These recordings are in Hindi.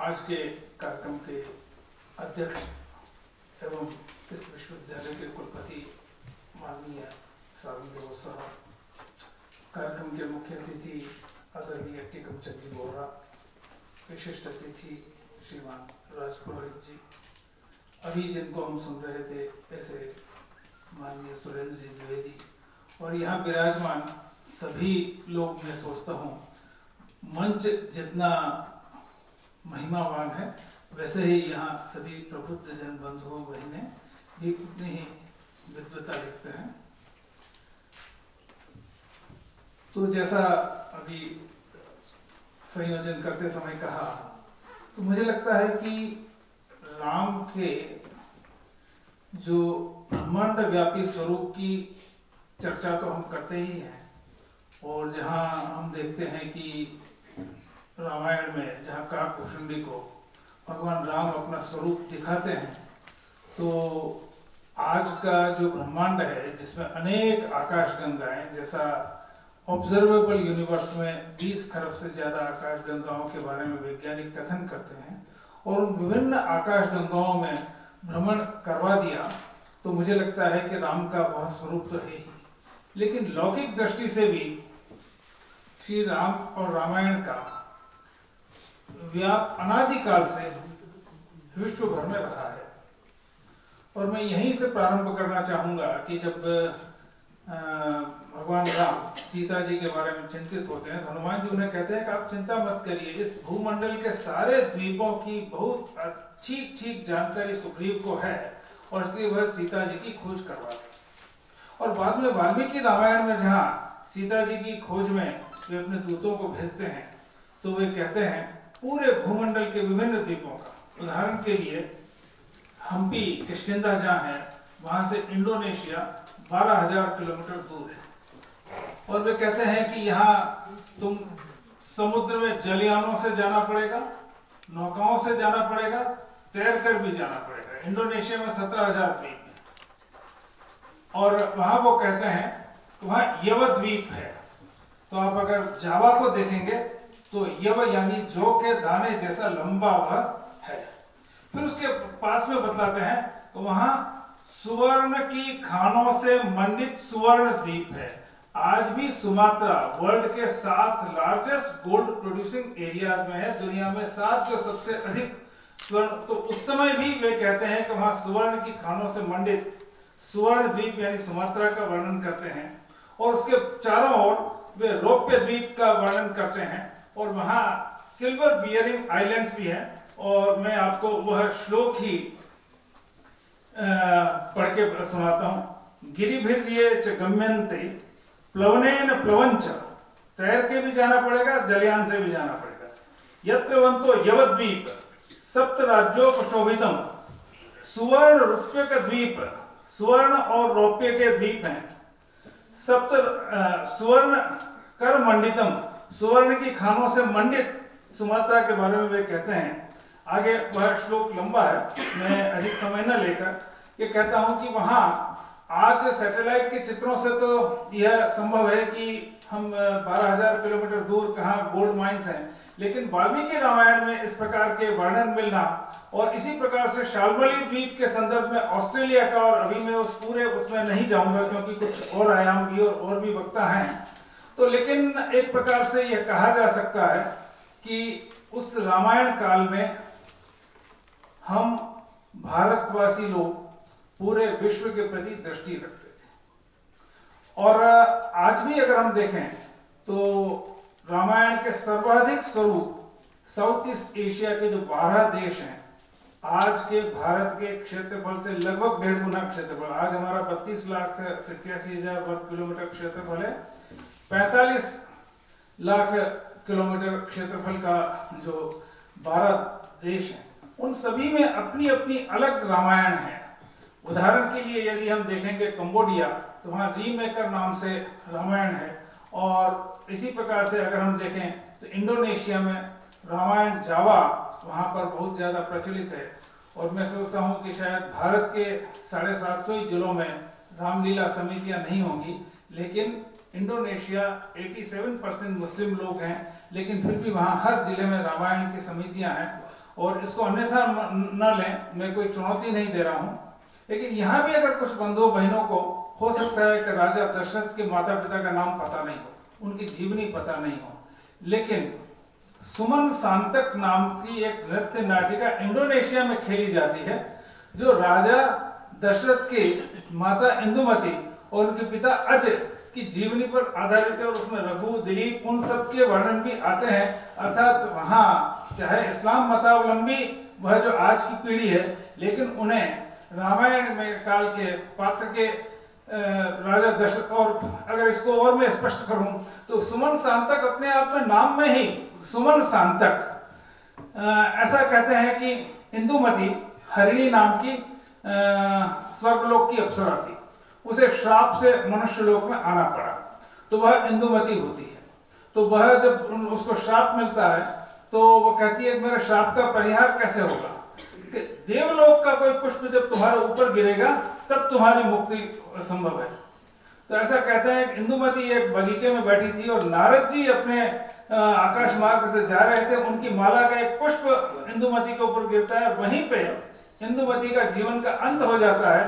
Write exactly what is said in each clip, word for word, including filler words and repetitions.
आज के कार्यक्रम के अध्यक्ष एवं इस विश्वविद्यालय के कुलपति माननीय सावन देव साहब, कार्यक्रम के मुख्य अतिथि आदरणीय टीकम चंद जी बोहरा, विशिष्ट अतिथि श्रीमान राज पुरोहित जी, अभी जिनको हम सुन रहे थे ऐसे माननीय सुरेंद्र जी द्विवेदी, और यहाँ विराजमान सभी लोग, मैं सोचता हूँ मंच जितना महिमावान है वैसे ही यहाँ सभी प्रबुद्ध जन बंधुओं बहने भी उतनी ही विद्वता लिखते हैं। तो जैसा अभी संयोजन करते समय कहा, तो मुझे लगता है कि राम के जो ब्रह्मांड व्यापी स्वरूप की चर्चा तो हम करते ही हैं, और जहाँ हम देखते हैं कि रामायण में जहाँ काकभूषुंडी को भगवान राम अपना स्वरूप दिखाते हैं, तो आज का जो ब्रह्मांड है जिसमें अनेक आकाशगंगाएं, जैसा ऑब्जर्वेबल यूनिवर्स में बीस खरब से ज्यादा आकाशगंगाओं के बारे में वैज्ञानिक कथन करते हैं, और उन विभिन्न आकाशगंगाओं में भ्रमण करवा दिया, तो मुझे लगता है कि राम का वह स्वरूप तो है ही, लेकिन लौकिक दृष्टि से भी श्री राम और रामायण का व्याप अनादिकाल से विश्व भर में रहा है। और मैं यहीं से प्रारंभ करना चाहूंगा कि जब भगवान राम सीता जी के बारे में चिंतित होते हैं, हनुमान जी उन्हें कहते हैं कि आप चिंता मत करिए, इस भूमंडल के सारे द्वीपों की बहुत ठीक ठीक जानकारी सुग्रीव को है, और इसलिए वह सीता जी की खोज करवाते। और बाद में वाल्मीकि रामायण में जहाँ सीता जी की खोज में वे अपने दूतों को भेजते हैं, तो वे कहते हैं पूरे भूमंडल के विभिन्न द्वीपों का, उदाहरण के लिए हम्पी किष्किंधा जहाँ है, वहां से इंडोनेशिया बारह हजार किलोमीटर दूर है, और वे कहते हैं कि यहाँ तुम समुद्र में जलयानों से जाना पड़ेगा, नौकाओं से जाना पड़ेगा, तैर कर भी जाना पड़ेगा। इंडोनेशिया में सत्रह हजार द्वीप है, और वहां वो कहते हैं वहां यव द्वीप है, तो आप अगर जावा को देखेंगे तो यव यानी जौ के दाने जैसा लंबा वह है। फिर उसके पास में बतलाते हैं तो वहां सुवर्ण की खानों से मंडित सुवर्ण द्वीप है। आज भी सुमात्रा वर्ल्ड के सात लार्जेस्ट गोल्ड प्रोड्यूसिंग एरियाज में है, दुनिया में सात जो सबसे अधिक स्वर्ण, तो उस समय भी वे कहते हैं कि वहां सुवर्ण की खानों से मंडित सुवर्ण द्वीप यानी सुमात्रा का वर्णन करते हैं, और उसके चारों ओर वे रौप्य द्वीप का वर्णन करते हैं, और वहां सिल्वर बियरिंग आइलैंड्स भी हैं। और मैं आपको वह श्लोक ही पढ़ के सुनाता हूं। गिरिभिर्ये च गम्यन्ते प्लवनेन प्लवंच, तैर के भी जाना पड़ेगा, जलयान से भी जाना पड़ेगा। यत्र वंतो यवद्वीप सप्त राज्योपशोभितम, सुवर्ण रूप्य का द्वीप, सुवर्ण और रौप्य के द्वीप हैं। सप्त सुवर्ण कर मंडितम, सुवर्ण की खानों से मंडित सुमात्रा के बारे में वे कहते हैं। आगे वह श्लोक लंबा है, मैं अधिक समय न लेकर ये कहता हूं कि वहां आज सैटेलाइट के चित्रों से तो यह संभव है कि हम बारह हजार किलोमीटर दूर कहां गोल्ड माइंस हैं, लेकिन वाल्मीकि रामायण में इस प्रकार के वर्णन मिलना, और इसी प्रकार से शाल्मली द्वीप के संदर्भ में ऑस्ट्रेलिया का, और अभी मैं उस पूरे उसमें नहीं जाऊंगा क्योंकि कुछ और आयाम भी और, और भी वक्ता हैं, तो लेकिन एक प्रकार से यह कहा जा सकता है कि उस रामायण काल में हम भारतवासी लोग पूरे विश्व के प्रति दृष्टि रखते थे। और आज भी अगर हम देखें तो रामायण के सर्वाधिक स्वरूप साउथ ईस्ट एशिया के जो बारह देश हैं, आज के भारत के क्षेत्रफल से लगभग डेढ़ गुना क्षेत्रफल, आज हमारा बत्तीस लाख सत्यासी हजार वर्ग किलोमीटर क्षेत्रफल है, पैंतालीस लाख किलोमीटर क्षेत्रफल का जो बारह देश हैं, उन सभी में अपनी अपनी अलग रामायण है। उदाहरण के लिए यदि हम देखेंगे कंबोडिया, तो वहां रीमेकर नाम से रामायण है, और इसी प्रकार से अगर हम देखें तो इंडोनेशिया में रामायण जावा वहां पर बहुत ज्यादा प्रचलित है। और मैं सोचता हूं कि शायद भारत के साढ़े सात सौ ही जिलों में रामलीला समितियां नहीं होंगी, लेकिन इंडोनेशिया सत्तासी परसेंट मुस्लिम लोग हैं, लेकिन फिर भी वहां हर जिले में रामायण की समितियां हैं। और इसको अन्यथा न लें, मैं कोई चुनौती नहीं दे रहा हूं, लेकिन यहां भी अगर कुछ बंधुओं बहनों को हो सकता है कि राजा दशरथ के माता पिता का नाम पता नहीं हो, उनकी जीवनी पता नहीं हो, लेकिन सुमन सांतक नाम की एक नृत्य नाटिका इंडोनेशिया में खेली जाती है, जो राजा दशरथ की माता इंदुमती और उनके पिता अजय की जीवनी पर आधारित है। और उसमें रघु, दिलीप, उन सब के वर्णन भी आते हैं। अर्थात वहां चाहे इस्लाम मतावलंबी वह जो आज की पीढ़ी है, लेकिन उन्हें रामायण में काल के पात्र के राजा दशरथ, और अगर इसको और मैं स्पष्ट करूं तो सुमन सांतक अपने आप में नाम में ही सुमन सांतक, ऐसा कहते हैं कि इंदुमती हरिणी नाम की स्वर्गलोक की अप्सरा थी, उसे श्राप से मनुष्य लोक में आना पड़ा, तो वह इंदुमती होती है। तो वह जब उसको श्राप मिलता है तो वो कहती है मेरे श्राप का परिहार कैसे होगा, कि देवलोक का कोई पुष्प जब तुम्हारे ऊपर गिरेगा तब तुम्हारी मुक्ति संभव है। तो ऐसा कहते हैं कि इंदुमती एक बगीचे में बैठी थी और नारद जी अपने आकाश मार्ग से जा रहे थे, उनकी माला का एक पुष्प इंदुमती के ऊपर गिरता है, वहीं पे इंदुमती का जीवन का अंत हो जाता है।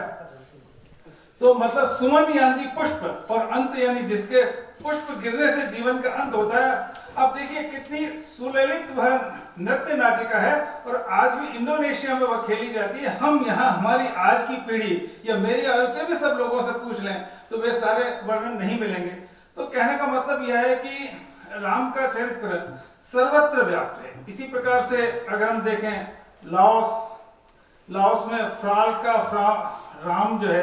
तो मतलब सुमन यानी पुष्प और अंत यानी जिसके पुष्प गिरने से जीवन का अंत होता है। अब देखिए कितनी सुललित वह नृत्य नाटिका है, और आज भी इंडोनेशिया में वह खेली जाती है। हम यहाँ हमारी आज की पीढ़ी या मेरी आयु के भी सब लोगों से पूछ लें तो वे सारे वर्णन नहीं मिलेंगे। तो कहने का मतलब यह है कि राम का चरित्र सर्वत्र व्याप्त है। इसी प्रकार से अगर हम देखें लाओस, लाओस में फ्राल का फ्रा राम जो है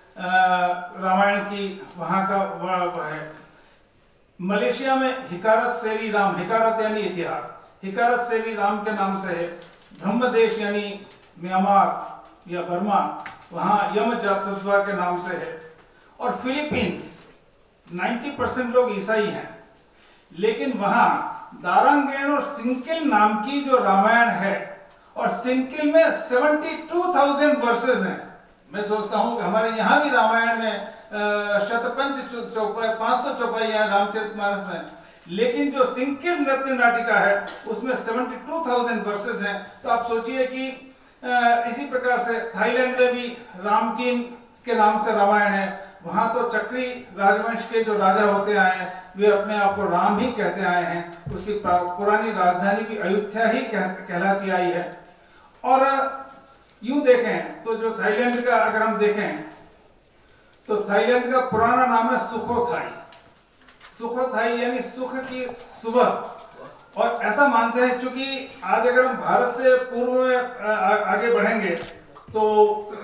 रामायण की वहां का वह है। मलेशिया में हिकारत सेरी राम, हिकारत यानी इतिहास, हिकारत सेरी राम के नाम से है। ब्रह्मदेश यानी म्यांमार या बर्मा, वहां यम जातस्वा के नाम से है। और फिलीपींस नब्बे परसेंट लोग ईसाई हैं, लेकिन वहां दारंगेन और सिंकिल नाम की जो रामायण है, और सिंकिल में बहत्तर हज़ार वर्सेस हैं। मैं सोचता हूं कि हमारे यहाँ भी रामायण में शतपंच चौपाई पांच सौ चौपाई है रामचरितमानस में, लेकिन जो सिंकिल नृत्य नाटिका है उसमें बहत्तर हज़ार वर्सेस हैं। तो आप सोचिए कि इसी प्रकार से थाईलैंड में भी रामकीन के नाम से रामायण है। वहां तो चक्री राजवंश के जो राजा होते आए हैं वे अपने आप को राम ही कहते आए हैं। उसकी पुरानी राजधानी भी अयोध्या ही कह, कहलाती आई है। और यूं देखें तो जो थाईलैंड का अगर हम देखें तो थाईलैंड का पुराना नाम है सुखोथाई। सुखोथाई यानी सुख की सुबह। और ऐसा मानते हैं क्योंकि आज अगर हम भारत से पूर्व में आगे बढ़ेंगे तो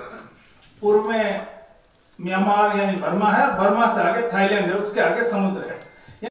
पूर्व में म्यांमार यानी बर्मा है, बर्मा से आगे थाईलैंड है, उसके आगे समुद्र है।